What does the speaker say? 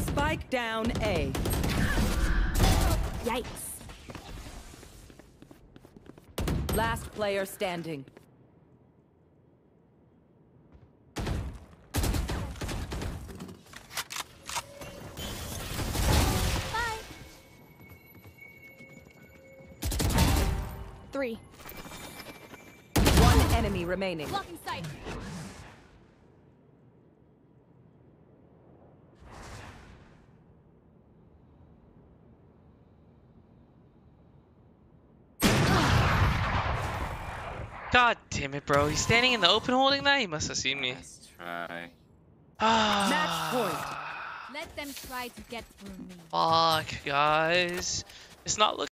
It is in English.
Spike down A. Yikes. Last player standing. Bye. 3. One enemy remaining. Blocking sight. God damn it, bro. He's standing in the open holding that? He must have seen me. Let's try. Match point. Let them try to get through me. Fuck, guys. It's not looking